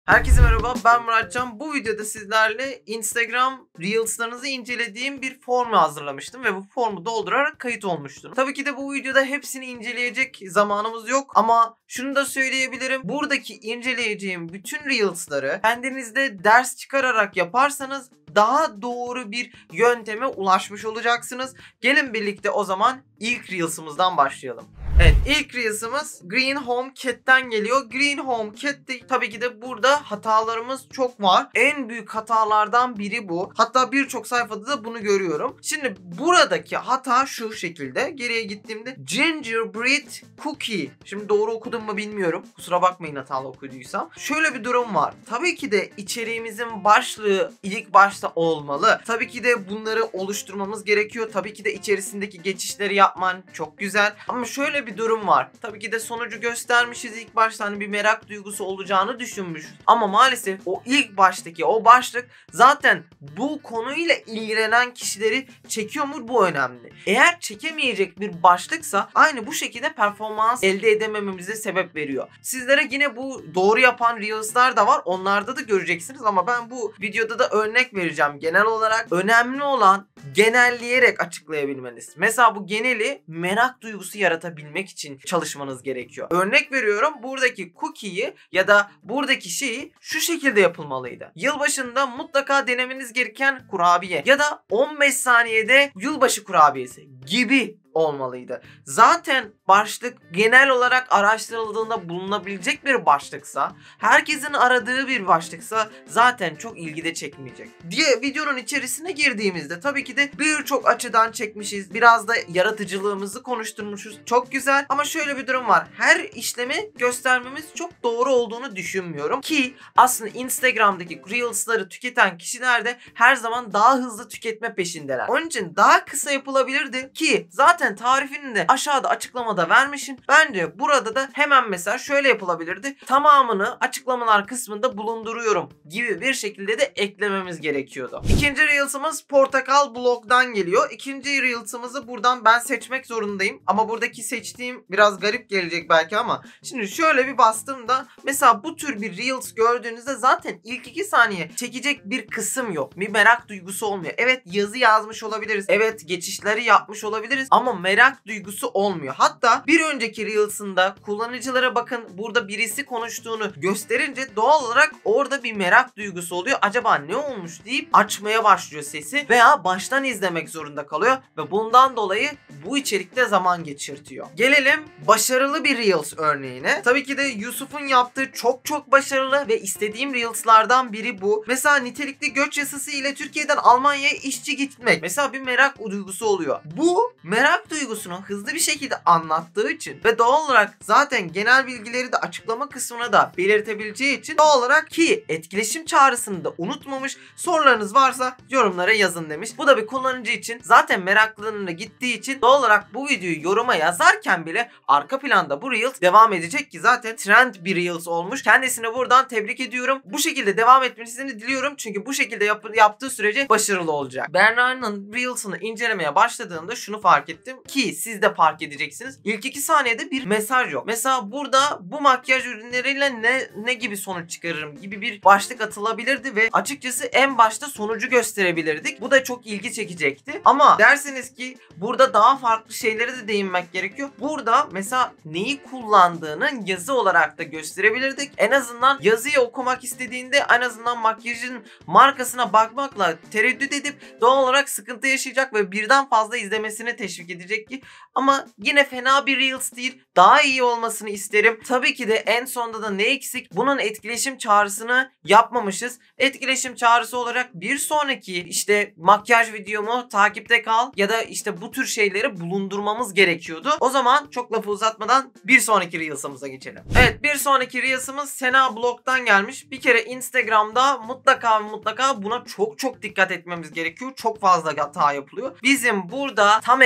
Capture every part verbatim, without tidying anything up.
Herkese merhaba, ben Muratcan. Bu videoda sizlerle Instagram Reels'larınızı incelediğim bir formu hazırlamıştım ve bu formu doldurarak kayıt olmuştum. Tabii ki de bu videoda hepsini inceleyecek zamanımız yok ama şunu da söyleyebilirim. Buradaki inceleyeceğim bütün Reels'ları kendinizde ders çıkararak yaparsanız daha doğru bir yönteme ulaşmış olacaksınız. Gelin birlikte o zaman ilk Reels'ımızdan başlayalım. Evet, ilk Reels'ımız Green Home Cat'ten geliyor. Green Home Cat'te tabii ki de burada hatalarımız çok var. En büyük hatalardan biri bu. Hatta birçok sayfada da bunu görüyorum. Şimdi buradaki hata şu şekilde. Geriye gittiğimde Gingerbread Cookie. Şimdi doğru okudum mu bilmiyorum. Kusura bakmayın hatalı okuduysam. Şöyle bir durum var. Tabii ki de içeriğimizin başlığı ilk başta olmalı. Tabii ki de bunları oluşturmamız gerekiyor. Tabii ki de içerisindeki geçişleri yapman çok güzel. Ama şöyle bir durum var. Tabii ki de sonucu göstermişiz ilk başta, hani bir merak duygusu olacağını düşünmüşüz. Ama maalesef o ilk baştaki o başlık zaten bu konuyla ilgilenen kişileri çekiyor mu, bu önemli. Eğer çekemeyecek bir başlıksa aynı bu şekilde performans elde edemememize sebep veriyor. Sizlere yine bu doğru yapan Reels'lar da var. Onlarda da göreceksiniz ama ben bu videoda da örnek vereceğim. Genel olarak önemli olan genelleyerek açıklayabilmeniz. Mesela bu geneli merak duygusu yaratabilmek için çalışmanız gerekiyor. Örnek veriyorum, buradaki cookie'yi ya da buradaki şeyi şu şekilde yapılmalıydı. Yılbaşında mutlaka denemeniz gereken kurabiye ya da on beş saniyede yılbaşı kurabiyesi gibi olmalıydı. Zaten başlık genel olarak araştırıldığında bulunabilecek bir başlıksa, herkesin aradığı bir başlıksa zaten çok ilgi de çekmeyecek. Diye videonun içerisine girdiğimizde tabii ki de birçok açıdan çekmişiz. Biraz da yaratıcılığımızı konuşturmuşuz. Çok güzel ama şöyle bir durum var. Her işlemi göstermemiz çok doğru olduğunu düşünmüyorum ki aslında Instagram'daki Reels'ları tüketen kişiler de her zaman daha hızlı tüketme peşindeler. Onun için daha kısa yapılabilirdi ki zaten Zaten tarifini de aşağıda açıklamada vermişim. Bence burada da hemen mesela şöyle yapılabilirdi. Tamamını açıklamalar kısmında bulunduruyorum gibi bir şekilde de eklememiz gerekiyordu. İkinci Reels'ımız Portakal Blog'dan geliyor. İkinci Reels'ımızı buradan ben seçmek zorundayım. Ama buradaki seçtiğim biraz garip gelecek belki ama şimdi şöyle bir bastığımda mesela bu tür bir Reels gördüğünüzde zaten ilk iki saniye çekecek bir kısım yok. Bir merak duygusu olmuyor. Evet, yazı yazmış olabiliriz. Evet, geçişleri yapmış olabiliriz ama merak duygusu olmuyor. Hatta bir önceki Reels'ında kullanıcılara bakın, burada birisi konuştuğunu gösterince doğal olarak orada bir merak duygusu oluyor. Acaba ne olmuş deyip açmaya başlıyor sesi veya baştan izlemek zorunda kalıyor ve bundan dolayı bu içerikte zaman geçirtiyor. Gelelim başarılı bir Reels örneğine. Tabii ki de Yusuf'un yaptığı çok çok başarılı ve istediğim Reels'lardan biri bu. Mesela nitelikli göç yasası ile Türkiye'den Almanya'ya işçi gitmek. Mesela bir merak duygusu oluyor. Bu merak duygusunu hızlı bir şekilde anlattığı için ve doğal olarak zaten genel bilgileri de açıklama kısmına da belirtebileceği için doğal olarak ki etkileşim çağrısını da unutmamış. Sorularınız varsa yorumlara yazın demiş. Bu da bir kullanıcı için zaten meraklarına gittiği için doğal olarak bu videoyu yoruma yazarken bile arka planda bu Reels devam edecek ki zaten trend bir Reels olmuş. Kendisine buradan tebrik ediyorum. Bu şekilde devam etmesini diliyorum çünkü bu şekilde yap yaptığı sürece başarılı olacak. Bernard'ın Reels'ını incelemeye başladığımda şunu fark ettim ki siz de fark edeceksiniz. İlk iki saniyede bir mesaj yok. Mesela burada bu makyaj ürünleriyle ne ne gibi sonuç çıkarırım gibi bir başlık atılabilirdi ve açıkçası en başta sonucu gösterebilirdik. Bu da çok ilgi çekecekti. Ama derseniz ki burada daha farklı şeylere de değinmek gerekiyor. Burada mesela neyi kullandığını yazı olarak da gösterebilirdik. En azından yazıyı okumak istediğinde en azından makyajın markasına bakmakla tereddüt edip doğal olarak sıkıntı yaşayacak ve birden fazla izlemesini teşvik edecek ki ama yine fena bir Reels değil. Daha iyi olmasını isterim. Tabii ki de en sonda da ne eksik? Bunun etkileşim çağrısını yapmamışız. Etkileşim çağrısı olarak bir sonraki işte makyaj videomu takipte kal ya da işte bu tür şeyleri bulundurmamız gerekiyordu. O zaman çok lafı uzatmadan bir sonraki Reels'ımıza geçelim. Evet, bir sonraki Reels'ımız Sena Blog'dan gelmiş. Bir kere Instagram'da mutlaka mutlaka buna çok çok dikkat etmemiz gerekiyor. Çok fazla hata yapılıyor. Bizim burada tam ekran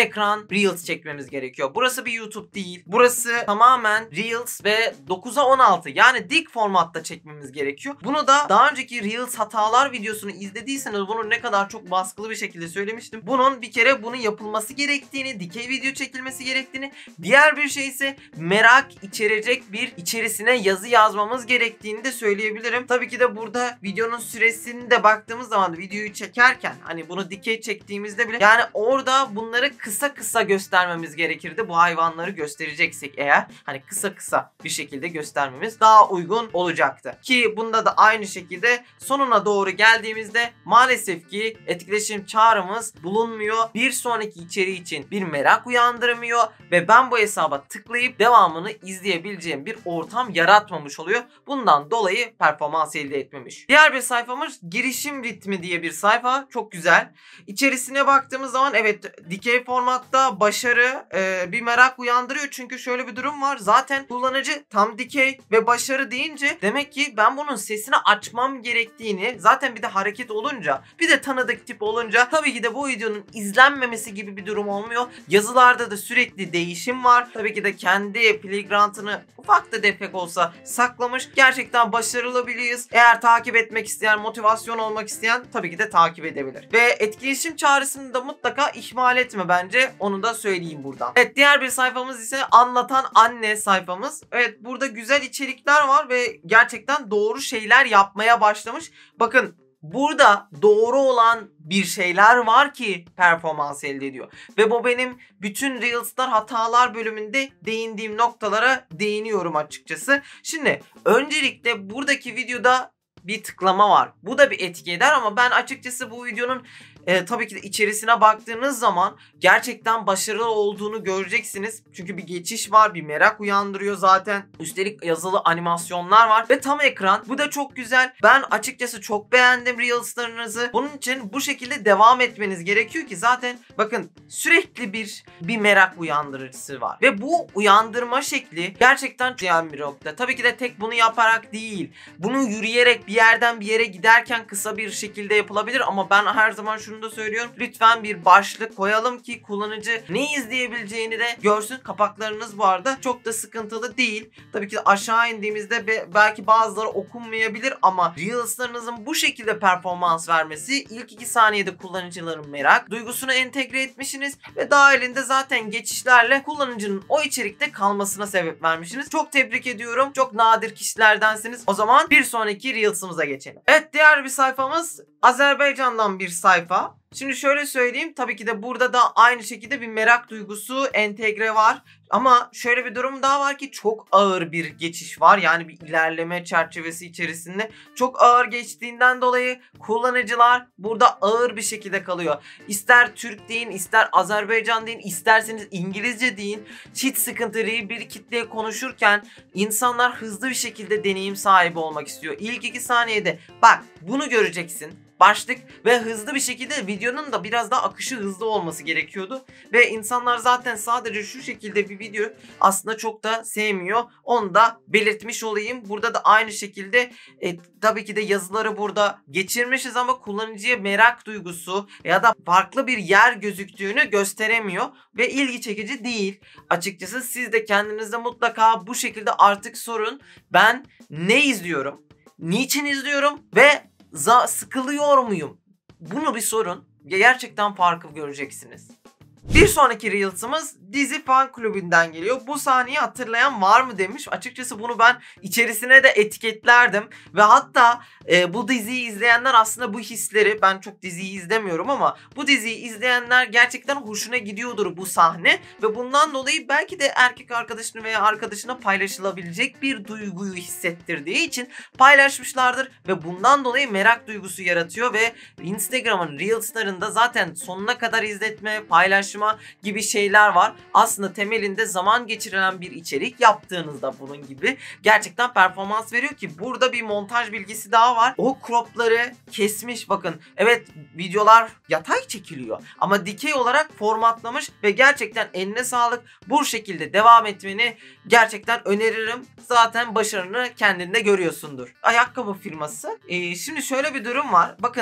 an Reels çekmemiz gerekiyor. Burası bir YouTube değil. Burası tamamen Reels ve dokuza on altı yani dik formatta çekmemiz gerekiyor. Bunu da daha önceki Reels hatalar videosunu izlediyseniz bunu ne kadar çok baskılı bir şekilde söylemiştim. Bunun bir kere bunun yapılması gerektiğini, dikey video çekilmesi gerektiğini, diğer bir şey ise merak içerecek bir içerisine yazı yazmamız gerektiğini de söyleyebilirim. Tabii ki de burada videonun süresini de baktığımız zaman videoyu çekerken hani bunu dikey çektiğimizde bile yani orada bunları kısa kısa göstermemiz gerekirdi. Bu hayvanları göstereceksek eğer hani kısa kısa bir şekilde göstermemiz daha uygun olacaktı. Ki bunda da aynı şekilde sonuna doğru geldiğimizde maalesef ki etkileşim çağrımız bulunmuyor. Bir sonraki içeriği için bir merak uyandırmıyor ve ben bu hesaba tıklayıp devamını izleyebileceğim bir ortam yaratmamış oluyor. Bundan dolayı performans elde etmemiş. Diğer bir sayfamız girişim ritmi diye bir sayfa. Çok güzel. İçerisine baktığımız zaman evet dikey formatta başarı e, bir merak uyandırıyor. Çünkü şöyle bir durum var. Zaten kullanıcı tam dikey ve başarı deyince demek ki ben bunun sesini açmam gerektiğini, zaten bir de hareket olunca bir de tanıdık tip olunca tabii ki de bu videonun izlenmemesi gibi bir durum olmuyor. Yazılarda da sürekli değişim var. Tabii ki de kendi playground'ını ufak da defek olsa saklamış. Gerçekten başarılı biriyiz. Eğer takip etmek isteyen, motivasyon olmak isteyen tabii ki de takip edebilir. Ve etkileşim çağrısını da mutlaka ihmal etme bence. Onu da söyleyeyim buradan. Evet, diğer bir sayfamız ise anlatan anne sayfamız. Evet, burada güzel içerikler var ve gerçekten doğru şeyler yapmaya başlamış. Bakın, burada doğru olan bir şeyler var ki performans elde ediyor. Ve bu benim bütün Reels'lar hatalar bölümünde değindiğim noktalara değiniyorum açıkçası. Şimdi öncelikle buradaki videoda bir tıklama var. Bu da bir etki eder ama ben açıkçası bu videonun e, tabii ki de içerisine baktığınız zaman gerçekten başarılı olduğunu göreceksiniz. Çünkü bir geçiş var, bir merak uyandırıyor zaten. Üstelik yazılı animasyonlar var ve tam ekran. Bu da çok güzel. Ben açıkçası çok beğendim Reels'larınızı. Bunun için bu şekilde devam etmeniz gerekiyor ki zaten bakın sürekli bir bir merak uyandırıcısı var. Ve bu uyandırma şekli gerçekten yani bir nokta. Tabii ki de tek bunu yaparak değil. Bunu yürüyerek bir yerden bir yere giderken kısa bir şekilde yapılabilir ama ben her zaman şunu da söylüyorum. Lütfen bir başlık koyalım ki kullanıcı ne izleyebileceğini de görsün. Kapaklarınız bu arada çok da sıkıntılı değil. Tabii ki aşağı indiğimizde be, belki bazıları okunmayabilir ama Reels'larınızın bu şekilde performans vermesi ilk iki saniyede kullanıcıların merak duygusunu entegre etmişsiniz ve dahilinde zaten geçişlerle kullanıcının o içerikte kalmasına sebep vermişsiniz. Çok tebrik ediyorum. Çok nadir kişilerdensiniz. O zaman bir sonraki Reels'ımıza geçelim. Evet, diğer bir sayfamız Azerbaycan'dan bir sayfa. Şimdi şöyle söyleyeyim, tabii ki de burada da aynı şekilde bir merak duygusu entegre var. Ama şöyle bir durum daha var ki çok ağır bir geçiş var. Yani bir ilerleme çerçevesi içerisinde çok ağır geçtiğinden dolayı kullanıcılar burada ağır bir şekilde kalıyor. İster Türk deyin, ister Azerbaycan deyin, isterseniz İngilizce deyin. Hiç sıkıntı değil, bir kitleye konuşurken insanlar hızlı bir şekilde deneyim sahibi olmak istiyor. İlk iki saniyede bak bunu göreceksin. Başlık ve hızlı bir şekilde videonun da biraz daha akışı hızlı olması gerekiyordu. Ve insanlar zaten sadece şu şekilde bir video aslında çok da sevmiyor. Onu da belirtmiş olayım. Burada da aynı şekilde e, tabii ki de yazıları burada geçirmişiz ama kullanıcıya merak duygusu ya da farklı bir yer gözüktüğünü gösteremiyor. Ve ilgi çekici değil. Açıkçası siz de kendinizde mutlaka bu şekilde artık sorun. Ben ne izliyorum? Niçin izliyorum? Ve Za sıkılıyor muyum? Bunu bir sorun. Gerçekten farkı göreceksiniz. Bir sonraki Reels'ımız dizi fan kulübünden geliyor. Bu sahneyi hatırlayan var mı demiş. Açıkçası bunu ben içerisine de etiketlerdim. Ve hatta e, bu diziyi izleyenler aslında bu hisleri, ben çok diziyi izlemiyorum ama bu diziyi izleyenler gerçekten hoşuna gidiyordur bu sahne. Ve bundan dolayı belki de erkek arkadaşını veya arkadaşına paylaşılabilecek bir duyguyu hissettirdiği için paylaşmışlardır. Ve bundan dolayı merak duygusu yaratıyor ve Instagram'ın Reels'larında zaten sonuna kadar izletme, paylaşma gibi şeyler var. Aslında temelinde zaman geçirilen bir içerik yaptığınızda bunun gibi gerçekten performans veriyor ki burada bir montaj bilgisi daha var. O cropları kesmiş, bakın. Evet, videolar yatay çekiliyor ama dikey olarak formatlamış ve gerçekten eline sağlık. Bu şekilde devam etmeni gerçekten öneririm. Zaten başarını kendinde görüyorsundur. Ayakkabı firması. Ee, şimdi şöyle bir durum var. Bakın,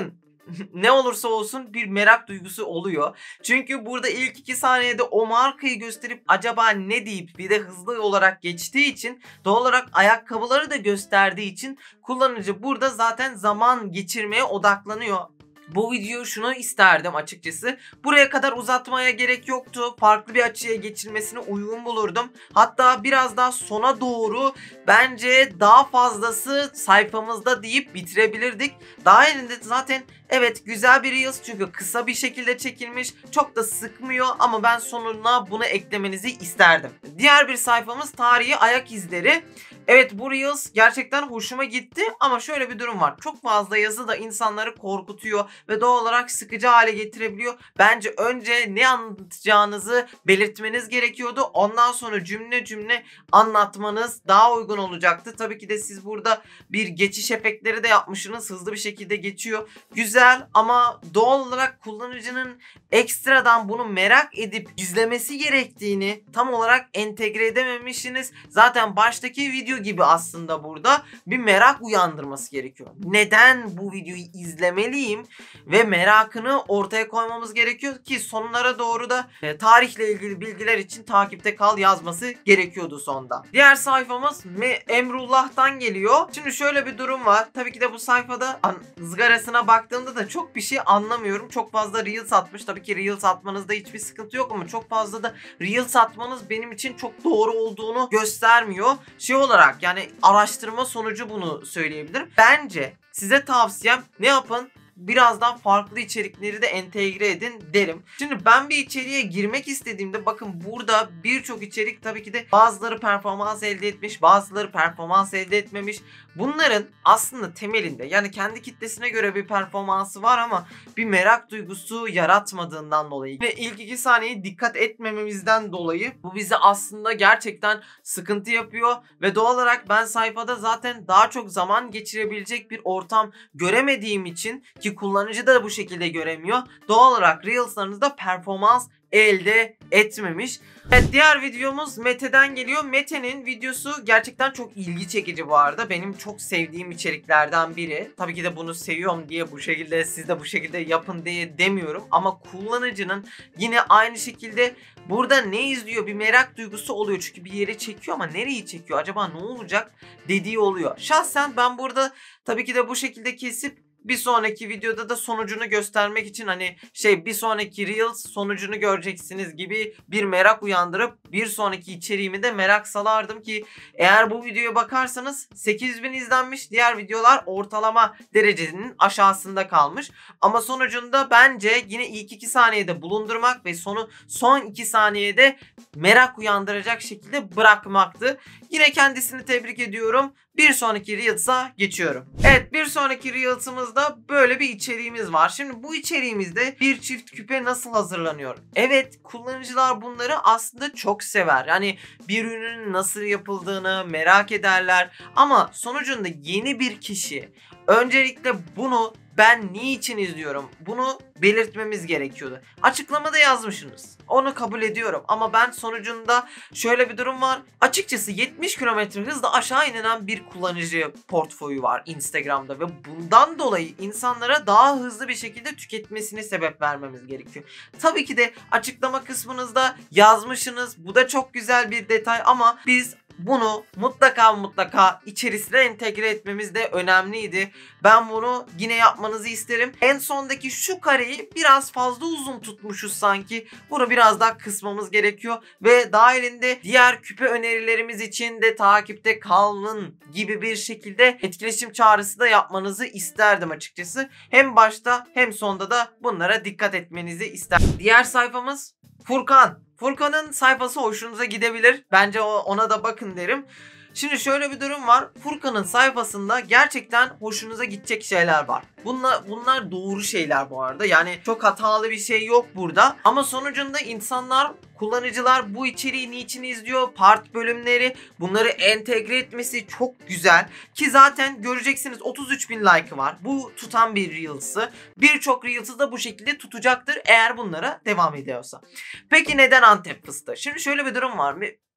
ne olursa olsun bir merak duygusu oluyor. Çünkü burada ilk iki saniyede o markayı gösterip acaba ne deyip bir de hızlı olarak geçtiği için, doğal olarak ayakkabıları da gösterdiği için kullanıcı burada zaten zaman geçirmeye odaklanıyor. Bu video şunu isterdim açıkçası. Buraya kadar uzatmaya gerek yoktu. Farklı bir açıya geçilmesini uygun bulurdum. Hatta biraz daha sona doğru bence daha fazlası sayfamızda deyip bitirebilirdik. Daha elinde zaten evet güzel bir Reels, çünkü kısa bir şekilde çekilmiş. Çok da sıkmıyor ama ben sonuna bunu eklemenizi isterdim. Diğer bir sayfamız tarihi ayak izleri. Evet, bu Reels gerçekten hoşuma gitti ama şöyle bir durum var. Çok fazla yazı da insanları korkutuyor ve doğal olarak sıkıcı hale getirebiliyor. Bence önce ne anlatacağınızı belirtmeniz gerekiyordu. Ondan sonra cümle cümle anlatmanız daha uygun olacaktı. Tabii ki de siz burada bir geçiş efektleri de yapmışsınız. Hızlı bir şekilde geçiyor. Güzel ama doğal olarak kullanıcının ekstradan bunu merak edip izlemesi gerektiğini tam olarak entegre edememişsiniz. Zaten baştaki video gibi aslında burada bir merak uyandırması gerekiyor. Neden bu videoyu izlemeliyim ve merakını ortaya koymamız gerekiyor ki sonlara doğru da e, tarihle ilgili bilgiler için takipte kal yazması gerekiyordu sonda. Diğer sayfamız Emrullah'tan geliyor. Şimdi şöyle bir durum var. Tabii ki de bu sayfada ızgarasına baktığımda da çok bir şey anlamıyorum. Çok fazla Reels atmış. Tabii ki Reels atmanızda hiçbir sıkıntı yok ama çok fazla da Reels atmanız benim için çok doğru olduğunu göstermiyor. Şey olarak, yani araştırma sonucu bunu söyleyebilirim. Bence size tavsiyem ne yapın? Biraz daha farklı içerikleri de entegre edin derim. Şimdi ben bir içeriğe girmek istediğimde bakın burada birçok içerik tabii ki de bazıları performans elde etmiş, bazıları performans elde etmemiş. Bunların aslında temelinde, yani kendi kitlesine göre bir performansı var ama bir merak duygusu yaratmadığından dolayı ve ilk iki saniyeyi dikkat etmememizden dolayı bu bizi aslında gerçekten sıkıntı yapıyor ve doğal olarak ben sayfada zaten daha çok zaman geçirebilecek bir ortam göremediğim için, ki kullanıcı da bu şekilde göremiyor, doğal olarak Reels'larınızda performans elde etmemiş. Evet, diğer videomuz Mete'den geliyor. Mete'nin videosu gerçekten çok ilgi çekici bu arada. Benim çok sevdiğim içeriklerden biri. Tabii ki de bunu seviyorum diye bu şekilde siz de bu şekilde yapın diye demiyorum. Ama kullanıcının yine aynı şekilde burada ne izliyor bir merak duygusu oluyor. Çünkü bir yere çekiyor ama nereyi çekiyor, acaba ne olacak dediği oluyor. Şahsen ben burada tabii ki de bu şekilde kesip bir sonraki videoda da sonucunu göstermek için, hani şey bir sonraki Reels sonucunu göreceksiniz gibi bir merak uyandırıp bir sonraki içeriğimi de merak salardım ki eğer bu videoya bakarsanız sekiz bin izlenmiş, diğer videolar ortalama derecenin aşağısında kalmış. Ama sonucunda bence yine ilk iki saniyede bulundurmak ve sonu son iki saniyede merak uyandıracak şekilde bırakmaktı. Yine kendisini tebrik ediyorum. Bir sonraki Reels'a geçiyorum. Evet, bir sonraki Reels'ımızda böyle bir içeriğimiz var. Şimdi bu içeriğimizde bir çift küpe nasıl hazırlanıyor? Evet, kullanıcılar bunları aslında çok sever. Yani bir ürünün nasıl yapıldığını merak ederler. Ama sonucunda yeni bir kişi öncelikle bunu ben niçin izliyorum, bunu belirtmemiz gerekiyordu. Açıklamada yazmışsınız. Onu kabul ediyorum ama ben sonucunda şöyle bir durum var. Açıkçası yetmiş kilometre hızla aşağı inen bir kullanıcı portföyü var Instagram'da ve bundan dolayı insanlara daha hızlı bir şekilde tüketmesine sebep vermemiz gerekiyor. Tabii ki de açıklama kısmınızda yazmışsınız. Bu da çok güzel bir detay ama biz bunu mutlaka mutlaka içerisine entegre etmemiz de önemliydi. Ben bunu yine yapmanızı isterim. En sondaki şu kareyi biraz fazla uzun tutmuşuz sanki. Bunu biraz daha kısmamız gerekiyor. Ve dahilinde diğer küpe önerilerimiz için de takipte kalın gibi bir şekilde etkileşim çağrısı da yapmanızı isterdim açıkçası. Hem başta hem sonda da bunlara dikkat etmenizi isterdim. Diğer sayfamız Furkan. Furkan'ın sayfası hoşunuza gidebilir. Bence ona da bakın derim. Şimdi şöyle bir durum var. Furkan'ın sayfasında gerçekten hoşunuza gidecek şeyler var. Bunlar, bunlar doğru şeyler bu arada. Yani çok hatalı bir şey yok burada. Ama sonucunda insanlar, kullanıcılar bu içeriği niçin izliyor? Part bölümleri, bunları entegre etmesi çok güzel. Ki zaten göreceksiniz otuz üç bin like'ı var. Bu tutan bir Reels'ı. Birçok Reels'ı da bu şekilde tutacaktır eğer bunlara devam ediyorsa. Peki neden Antep fıstığı? Şimdi şöyle bir durum var.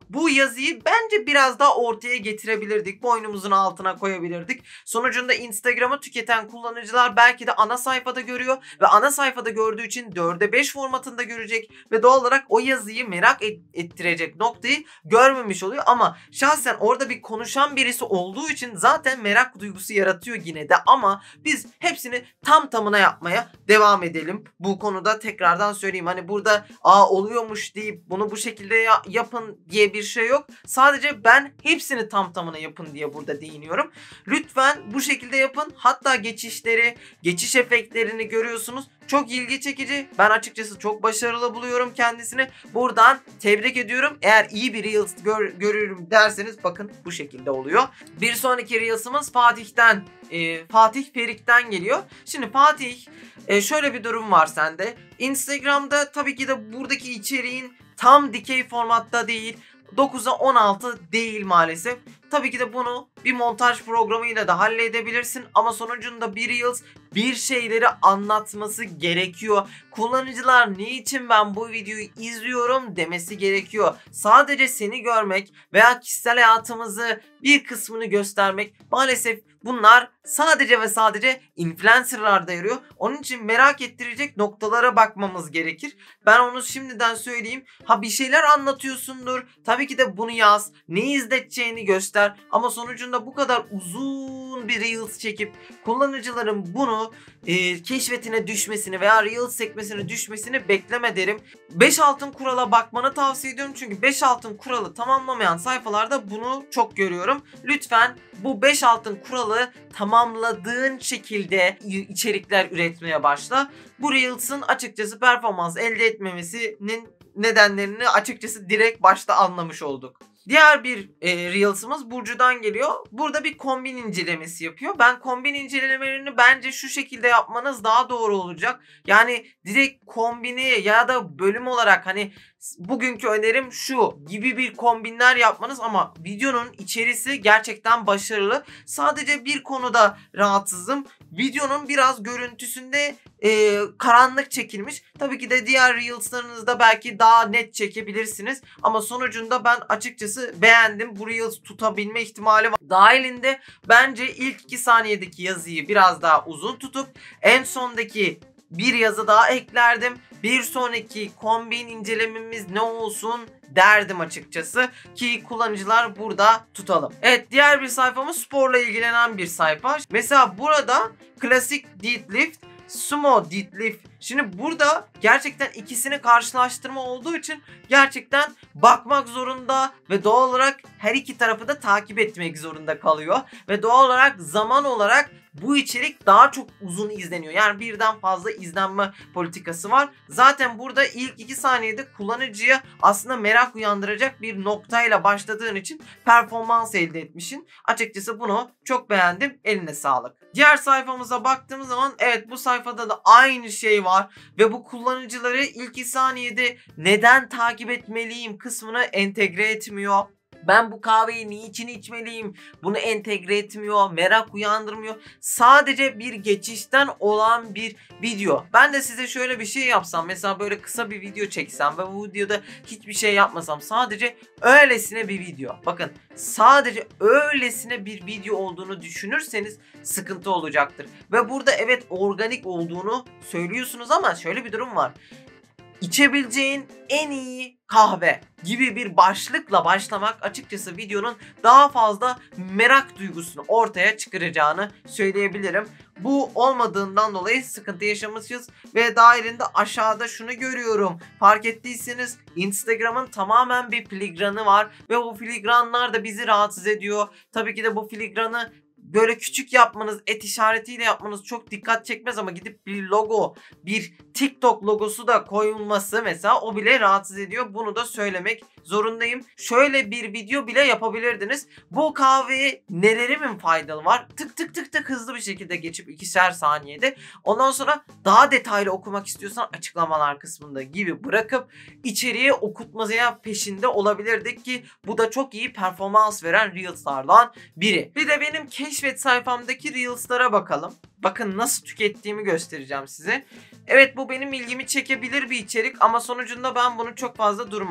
bu yazıyı bence biraz daha ortaya getirebilirdik. Boynumuzun altına koyabilirdik. Sonucunda Instagram'ı tüketen kullanıcılar belki de ana sayfada görüyor ve ana sayfada gördüğü için dörde beş formatında görecek ve doğal olarak o yazıyı merak et- ettirecek noktayı görmemiş oluyor. Ama şahsen orada bir konuşan birisi olduğu için zaten merak duygusu yaratıyor yine de, ama biz hepsini tam tamına yapmaya devam edelim. Bu konuda tekrardan söyleyeyim, hani burada aa oluyormuş deyip bunu bu şekilde ya- yapın diye bir şey yok. Sadece ben hepsini tam tamına yapın diye burada değiniyorum. Lütfen bu şekilde yapın. Hatta geçişleri, geçiş efektlerini görüyorsunuz. Çok ilgi çekici. Ben açıkçası çok başarılı buluyorum kendisini. Buradan tebrik ediyorum. Eğer iyi bir Reels gör, görüyorum derseniz bakın bu şekilde oluyor. Bir sonraki Reels'ımız Fatih'ten. E, Fatih Perik'ten geliyor. Şimdi Fatih, e, şöyle bir durum var sende. Instagram'da tabii ki de buradaki içeriğin tam dikey formatta değil. dokuza on altı değil maalesef. Tabii ki de bunu bir montaj programıyla da halledebilirsin ama sonucunda bir Reels bir şeyleri anlatması gerekiyor. Kullanıcılar niçin ben bu videoyu izliyorum demesi gerekiyor. Sadece seni görmek veya kişisel hayatımızı bir kısmını göstermek, maalesef bunlar sadece ve sadece influencerlarda yarıyor. Onun için merak ettirecek noktalara bakmamız gerekir. Ben onu şimdiden söyleyeyim. Ha, bir şeyler anlatıyorsundur. Tabii ki de bunu yaz. Ne izleteceğini göster. Ama sonucunda bu kadar uzun bir Reels çekip kullanıcıların bunu e, keşfetine düşmesini veya Reels sekmesine düşmesini bekleme derim. beş altın kurala bakmanı tavsiye ediyorum. Çünkü beş altın kuralı tamamlamayan sayfalarda bunu çok görüyorum. Lütfen bu beş altın kuralı tamamladığın şekilde içerikler üretmeye başla. Bu Reels'ın açıkçası performans elde etmemesinin nedenlerini açıkçası direkt başta anlamış olduk. Diğer bir e, Reels'ımız Burcu'dan geliyor. Burada bir kombin incelemesi yapıyor. Ben kombin incelemelerini bence şu şekilde yapmanız daha doğru olacak. Yani direkt kombini ya da bölüm olarak hani bugünkü önerim şu gibi bir kombinler yapmanız, ama videonun içerisi gerçekten başarılı. Sadece bir konuda rahatsızım. Videonun biraz görüntüsünde e, karanlık çekilmiş. Tabii ki de diğer Reels'larınızda belki daha net çekebilirsiniz. Ama sonucunda ben açıkçası beğendim. Bu Reels tutabilme ihtimali var. Dahilinde bence ilk iki saniyedeki yazıyı biraz daha uzun tutup en sondaki bir yazı daha eklerdim. Bir sonraki kombin incelememiz ne olsun derdim açıkçası ki kullanıcılar burada tutalım. Evet, diğer bir sayfamız sporla ilgilenen bir sayfa. Mesela burada klasik deadlift, sumo deadlift. Şimdi burada gerçekten ikisini karşılaştırma olduğu için gerçekten bakmak zorunda ve doğal olarak her iki tarafı da takip etmek zorunda kalıyor. Ve doğal olarak zaman olarak bu içerik daha çok uzun izleniyor. Yani birden fazla izlenme politikası var. Zaten burada ilk iki saniyede kullanıcıya aslında merak uyandıracak bir noktayla başladığın için performans elde etmişsin. Açıkçası bunu çok beğendim. Eline sağlık. Diğer sayfamıza baktığımız zaman evet, bu sayfada da aynı şey var. Ve bu kullanıcıları ilk iki saniyede neden takip etmeliyim kısmını entegre etmiyor. Ben bu kahveyi niçin içmeliyim? Bunu entegre etmiyor, merak uyandırmıyor. Sadece bir geçişten olan bir video. Ben de size şöyle bir şey yapsam, mesela böyle kısa bir video çeksem ve bu videoda hiçbir şey yapmasam, sadece öylesine bir video. Bakın, sadece öylesine bir video olduğunu düşünürseniz sıkıntı olacaktır. Ve burada evet organik olduğunu söylüyorsunuz ama şöyle bir durum var. İçebileceğin en iyi kahve gibi bir başlıkla başlamak açıkçası videonun daha fazla merak duygusunu ortaya çıkaracağını söyleyebilirim. Bu olmadığından dolayı sıkıntı yaşamışız ve dahilinde aşağıda şunu görüyorum. Fark ettiyseniz Instagram'ın tamamen bir filigranı var ve bu filigranlar da bizi rahatsız ediyor. Tabii ki de bu filigranı böyle küçük yapmanız, et işaretiyle yapmanız çok dikkat çekmez ama gidip bir logo, bir TikTok logosu da koyulması mesela, o bile rahatsız ediyor. Bunu da söylemek zorundayım. Şöyle bir video bile yapabilirdiniz. Bu kahveye nelerimin faydalı var? Tık tık tık tık hızlı bir şekilde geçip ikişer saniyede. Ondan sonra daha detaylı okumak istiyorsan açıklamalar kısmında gibi bırakıp içeriye okutmaya peşinde olabilirdik ki bu da çok iyi performans veren Reels'lardan biri. Bir de benim keşfet sayfamdaki Reels'lara bakalım. Bakın nasıl tükettiğimi göstereceğim size. Evet, bu benim ilgimi çekebilir bir içerik ama sonucunda ben bunu çok fazla durmam.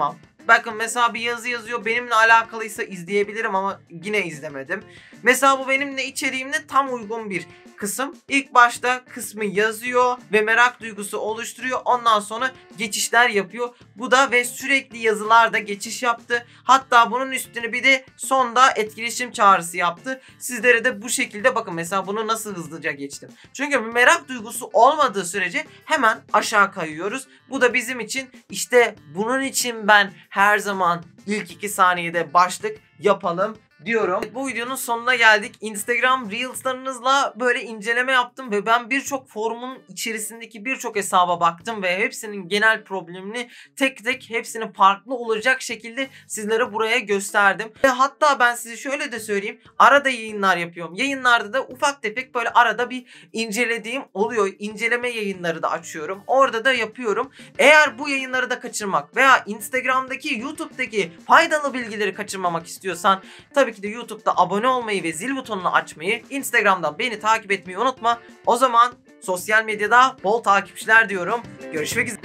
Bakın mesela bir yazı yazıyor, benimle alakalıysa izleyebilirim ama yine izlemedim. Mesela bu benimle içeriğimle tam uygun bir kısım. İlk başta kısmı yazıyor ve merak duygusu oluşturuyor. Ondan sonra geçişler yapıyor. Bu da ve sürekli yazılarda geçiş yaptı. Hatta bunun üstüne bir de sonda etkileşim çağrısı yaptı. Sizlere de bu şekilde bakın mesela bunu nasıl hızlıca geçtim. Çünkü merak duygusu olmadığı sürece hemen aşağı kayıyoruz. Bu da bizim için işte bunun için ben her zaman ilk iki saniyede başlık yapalım diyorum. Bu videonun sonuna geldik. Instagram Reels'larınızla böyle inceleme yaptım ve ben birçok forumun içerisindeki birçok hesaba baktım ve hepsinin genel problemini tek tek hepsinin farklı olacak şekilde sizlere buraya gösterdim. Ve hatta ben size şöyle de söyleyeyim. Arada yayınlar yapıyorum. Yayınlarda da ufak tefek böyle arada bir incelediğim oluyor. İnceleme yayınları da açıyorum. Orada da yapıyorum. Eğer bu yayınları da kaçırmak veya Instagram'daki, YouTube'daki faydalı bilgileri kaçırmamak istiyorsan tabii ki de YouTube'da abone olmayı ve zil butonunu açmayı, Instagram'dan beni takip etmeyi unutma. O zaman sosyal medyada bol takipçiler diyorum. Görüşmek üzere.